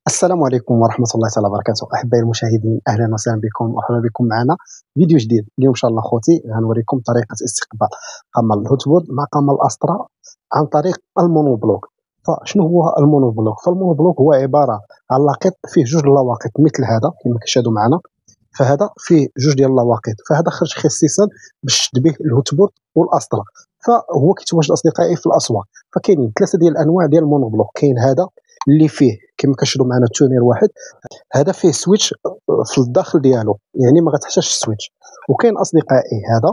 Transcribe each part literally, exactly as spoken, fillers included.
السلام عليكم ورحمة الله تعالى وبركاته. أحبائي المشاهدين، أهلا وسهلا بكم ومرحبا بكم معنا فيديو جديد. اليوم إن شاء الله خوتي غنوريكم طريقة استقبال قمر الهوتبورد مع قمر الأسترا عن طريق المونوبلوك. فشنو هو المونوبلوك؟ فالمونوبلوك هو عبارة عن لاقط فيه جوج لواقط مثل هذا كما كتشاهدوا معنا. فهذا فيه جوج ديال اللواقط، فهذا خرج خصيصا باش تشد به الهوتبورد والأسترا. فهو كيتواجد أصدقائي في الأسواق. فكاينين ثلاثة ديال الأنواع ديال المونوبلوك. كاين هذا اللي فيه كما كتشوفوا معنا التونير واحد، هذا فيه سويتش في الداخل ديالو، يعني ما غتحتاجش السويتش. وكاين اصدقائي هذا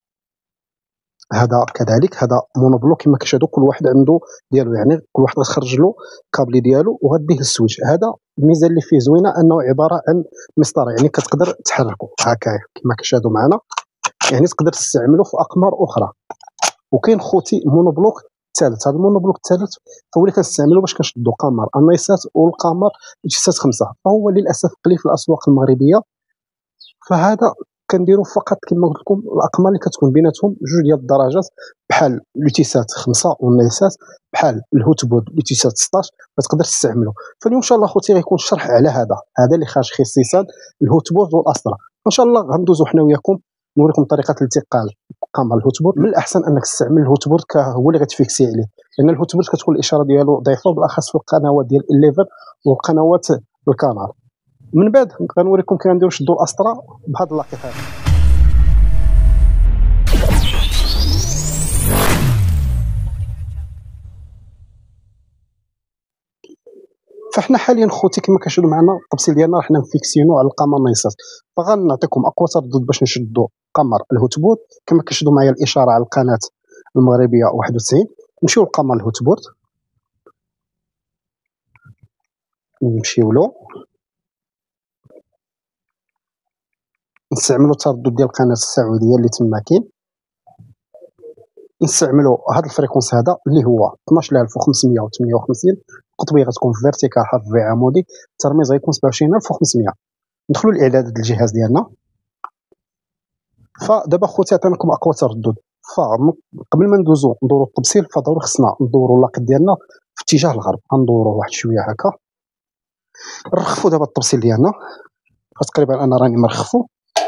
هذا كذلك، هذا مونوبلوك كما كتشاهدوا، كل واحد عنده ديالو، يعني كل واحد غتخرج له كابلي ديالو وغديه السويتش. هذا الميزه اللي فيه زوينه انه عباره عن مسطره، يعني كتقدر تحركه هكايا كما كتشاهدوا معنا، يعني تقدر تستعمله في اقمار اخرى. وكاين خوتي مونوبلوك الثالث، هذا المونوبلوك الثالث هو اللي كنستعملو باش كنشدو قمر النيسات والقمر اتشاسات خمسة، فهو للاسف قليل في الاسواق المغربيه. فهذا كنديرو فقط كما قلت لكم الاقمار اللي كتكون بيناتهم جوج ديال الدرجات، بحال لوتيسات خمسة والنيسات، بحال الهوتبورد لوتيسات ستطاش، فتقدر تستعملو. فاليوم ان شاء الله خوتي غيكون الشرح على هذا هذا اللي خارج خصيصا الهوتبورد والاسترا. ان شاء الله غندوزو حنا وياكم نوريكم طريقه الانتقال قمر الهوتبورد. من الاحسن انك تستعمل الهوتبورد هو اللي غتفيكسي عليه، لان الهوتبورد كتكون الاشاره ديالو ضعيفه، بالاخص في القنوات ديال إحدى عشر والقنوات الكانال. من بعد غنوريكم كيف غنديروا نشدوا الأسترا بهذا اللاقط هذا. فاحنا حاليا خوتي كما كتشوفوا معنا التفصيل ديالنا حنا مفيكسينو على القمر النيسات. فغنعطيكم اقوى تردد باش نشدوا قمر الهوتبورد. كما كتشوفوا معايا الاشاره على القناه المغربيه واحد وتسعين. نمشيو لقمر الهوتبورد، نمشيو له نستعملوا التردد ديال القناه السعوديه اللي تما كاين، نستعملوا هذا الفريكونس هذا اللي هو اثناش ألف وخمسمية وثمانية وخمسين. القطبيه غتكون في فيرتيكال حرف في عمودي، الترميز غيكون سبعة وعشرين ألف وخمسمية. ندخلوا لاعدادات الجهاز ديالنا. فدابا خوتي عطيناكم اقوى تردد، فقبل ما ندوزو ندورو التبصيل فضروري خصنا ندورو اللاقط ديالنا في اتجاه الغرب. غندورو واحد شويه هكا، نرخفوا دابا التبصيل ديالنا، فتقريبا انا راني مرخفو.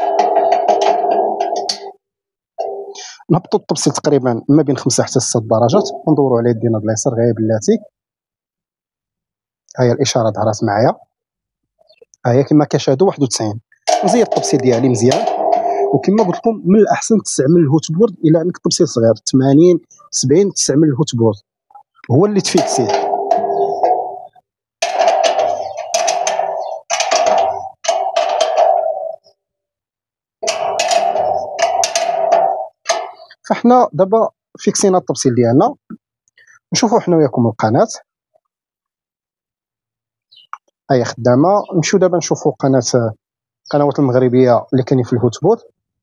نهبطوا التبصيل تقريبا ما بين خمسة حتى ستة درجات، وندورو على يدينا د اليسار غير بلاتي. ها هي الاشاره ظهرت معايا، ها هي كما كتشاهدوا واحد وتسعين. نزيد التبصيل ديالي مزيان، وكما قلت لكم من الاحسن تستعمل الهوتبورد الى عندك تبصيل صغير ثمانين سبعين، تستعمل الهوتبورد هو اللي تفيكسيه. فاحنا دابا فيكسينا التبصيل ديالنا، نشوفوا حنا وياكم القناه هي خدامه. نمشيو دابا نشوفوا قناه القنوات المغربيه اللي كاينين في الهوتبورد.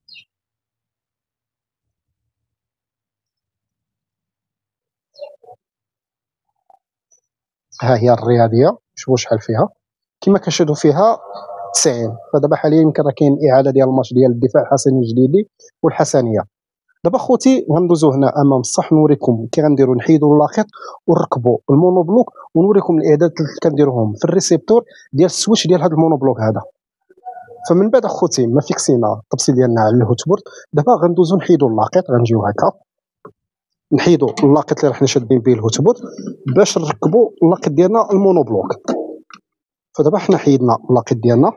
ها هي الرياضيه، شوفوا شحال فيها، كما كنشاهدوا فيها تسعين. فدابا حاليا يمكن راه كاين اعاده ديال الماتش ديال الدفاع الحسني الجديدي والحسنيه. دابا خوتي غندوزو هنا امام الصح، نوريكم كي غنديروا نحيدوا اللاقط ونركبوا المونوبلوك، ونوريكم الاعدادات اللي كنديروهم في الريسيبتور ديال السويتش ديال هذا المونوبلوك هذا. فمن بعد اخوتي ما فيكسينا التبصيل ديالنا على الهوتبورد، دابا غندوزو نحيدوا اللاقط. غنجيو هكا نحيدوا اللاقط اللي راحنا شادين به الهوتبورد باش نركبوا اللاقط ديالنا المونوبلوك. فدابا حنا حيدنا اللاقط ديالنا،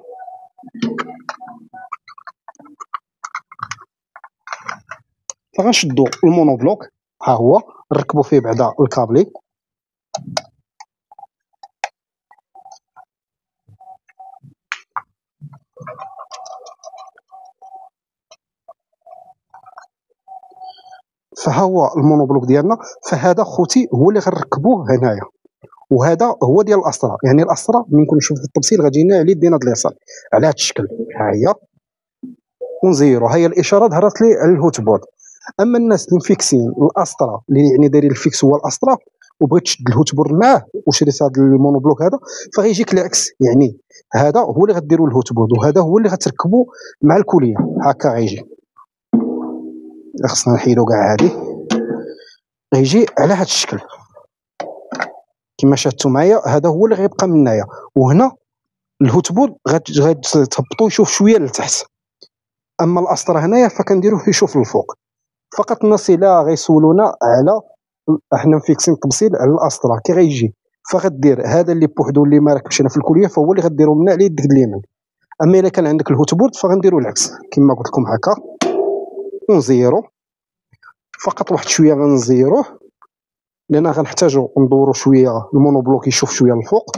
فغنشدوا المونوبلوك ها هو، نركبوا فيه بعدا الكابلي. فها هو المونوبلوك ديالنا. فهذا خوتي هو اللي غنركبوه هنايا، وهذا هو ديال الأسترا. يعني الأسترا ملي نكون نشوفوا التبصيل غادي يجينا على يدينا د اليسار على هذا الشكل، ها هي، ونزيرو. ها هي الاشاره ظهرت لي على الهوتبورد. اما الناس اللي مفيكسين الأسترا اللي يعني دايرين الفيكس هو الأسترا وبغيت تشد الهوتبورد معاه وشريت هذا المونوبلوك هذا، فغيجيك العكس، يعني هذا هو اللي غديروا الهوتبورد وهذا هو اللي غتركبوا مع الكليه. هكا غيجي، خصنا نحيدو كاع هادي، غيجي على هذا الشكل كما شاهدتوا معايا هذا هو اللي غيبقى من هنايا. وهنا الهوتبود غتهبطوا يشوف شويه لتحت، اما الاسطر هنايا فكنديروه يشوف للفوق. فقط الناس الا غيسولونا على احنا مفيكسين التبصيل على الاسطر كي غيجي، فغدير هذا اللي بوحدو اللي ما راكبش هنا في الكليه فهو اللي غديرو من على يدك اليمين. اما الا كان عندك الهوتبود فغنديرو العكس كما قلت لكم هكا ونزيرو فقط واحد شويه غنزيروه لان غنحتاجو ندورو شويه المونوبلوك يشوف شويه الفوق.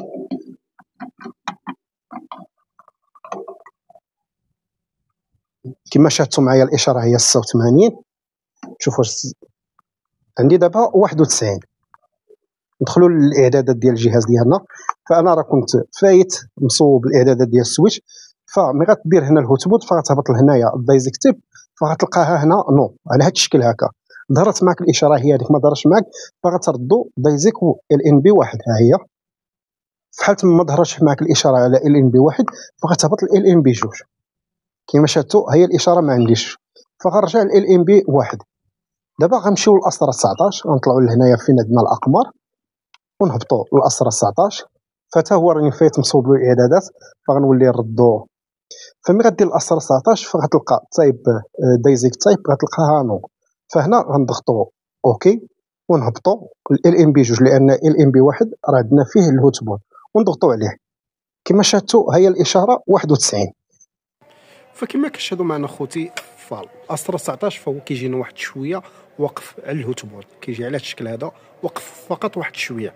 كما شاهدتوا معايا الاشاره هي ستة وثمانين. شوفوا واش عندي دابا واحد وتسعين. ندخلوا للاعدادات ديال الجهاز ديالنا. فانا راه كنت فايت مصوب الاعدادات ديال السويتش، فملي غتدير هنا الهوتبود فغتهبط لهنايا الدايزيكتيف فغتلقاها هنا نو على هذا الشكل هكا. ظهرت معك الاشاره هي هذيك، ما ظهرش معك فغتردوا دايزيك و ال ان بي واحد. ها هي في حاله ما ظهرش معك الاشاره على ال ان بي واحد فغتهبط ال ان بي جوج. كما شاهدتوا هي الاشاره ما عنديش فغنرجع ل ان بي واحد. دابا غنمشيو للاسطر تسعطاش، غنطلعوا لهنايا فين عندنا الاقمار ونهبطوا للاسطر تسعطاش. فتا هو راني فايت مصوب له الاعدادات فغنولي نردو. فملي غدير الاسطر تسعطاش فغتلقى تايب دايزيك تايب غتلقاها نو. فهنا غنضغطوا اوكي ونهبطوا ال ان بي جوج لان ال ان بي واحد راه عندنا فيه الهوتبود ونضغطوا عليه. كما شاهدتوا هي الاشاره واحد وتسعين. فكما كتشاهدوا معنا خوتي فالاسطر تسعطاش فهو كيجينا واحد شويه وقف على الهوتبود، كيجي على الشكل هذا وقف فقط واحد شويه.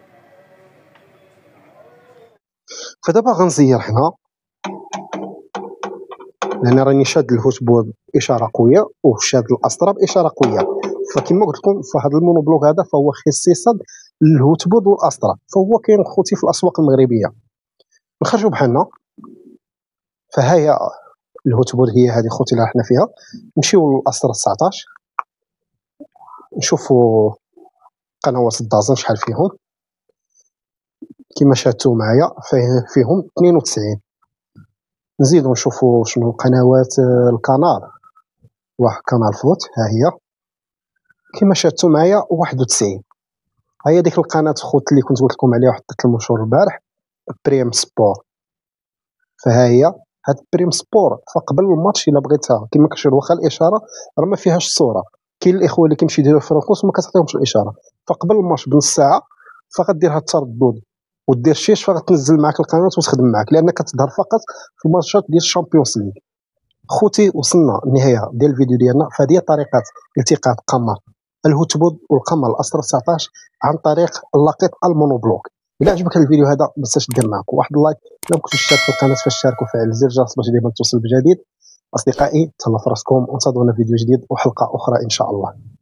فدابا غنزير هنا لان راني شاد الهوتبود اشاره قويه وشاد الاسطر باشاره قويه. فكما قلت لكم فهاد المونوبلوك هذا فهو خصيصا للهوتبود والاسطر، فهو كاين خوتي في الاسواق المغربيه. نخرجوا بحالنا فها هي الهوتبود هي هذه خوتي اللي حنا فيها. نمشيو للاسطر تسعطاش نشوفوا قنوات الدازن شحال فيهم. كما شاهدتوا معايا فيهم اثنين وتسعين. نزيدو نشوفوا شنو قنوات القناه. واحد قناه الفوت ها هي كما شاهدتوا معايا واحد وتسعين. ها هي ديك القناه خوت اللي كنت قلت لكم عليها وحطيت المنشور البارح بريم سبور. فها هي هاد بريم سبور فقبل الماتش الا بغيتها كما كتشوف واخا الاشاره راه ما فيهاش الصوره. كاين الاخوه اللي كيمشيو يديروا فرانكوس وما كتعطيهمش الاشاره. فقبل الماتش بنص ساعه فغدير هاد التردد ودير شيش فغتنزل معك القناه وتخدم معك لان كتظهر فقط في الماتشات ديال الشامبيونز ليغ. خوتي وصلنا النهايه ديال الفيديو ديالنا. فهذه طريقه التقاط قمر الهوتبود والقمر الاسطر تسعطاش عن طريق اللقيط المونوبلوك. الا عجبك الفيديو هذا ما تنساش دير معك واحد اللايك. الا كنتو مشترك في القناه فاشترك وفعل زر الجرس باش ديما توصل بجديد. اصدقائي تهلاو في راسكم وانتظرونا فيديو جديد وحلقه اخرى ان شاء الله.